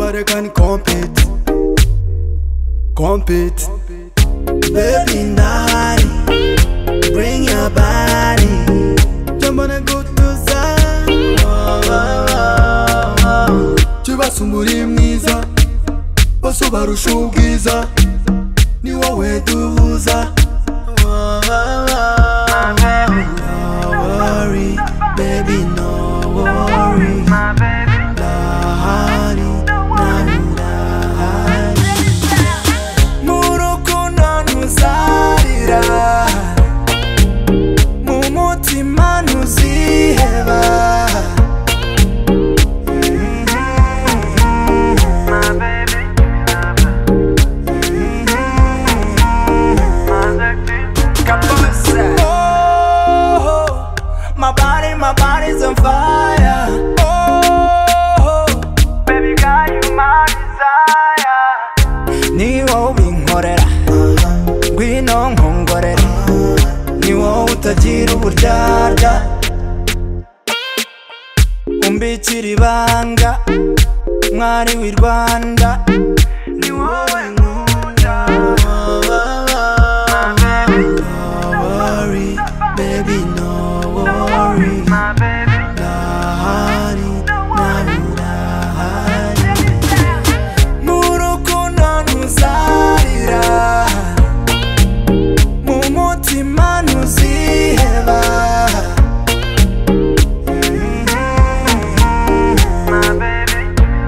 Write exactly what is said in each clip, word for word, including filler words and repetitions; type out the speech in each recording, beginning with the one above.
Nobody can compete, compete. Baby night, bring your body. Jump on a good to side. Chibasumburi mwiza, baso barusha ubwiza, ni wowe duhuza. No worry, baby, no worry. Lahari, lahari. Murukundo ntuzarira, mu mutima ntuziheba. My body, my body's on fire. Oh, baby girl, you my desire. Ni wowe binkorera, ngwino nkongorera. Ni wowe utagira uburyarya, umbikira ibanga, mwari w'i Rwanda. Ni wowe nkunda. No worry, baby, no. My baby, lahari, lahari. Murukundo ntuzarira, mu mutima ntuziheba. My baby,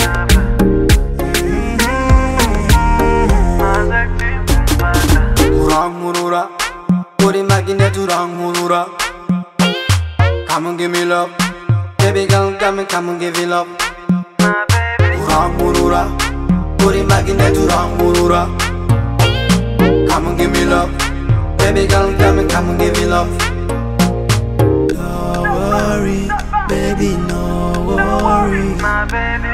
urankurura, uri magnet urankurura. Come and give me love, baby girl, come and come and give me love. My baby, urankurura, uri magnet urankurura. Come and give me love, baby girl, come and come and give me love. No worry, baby, no worry. My baby.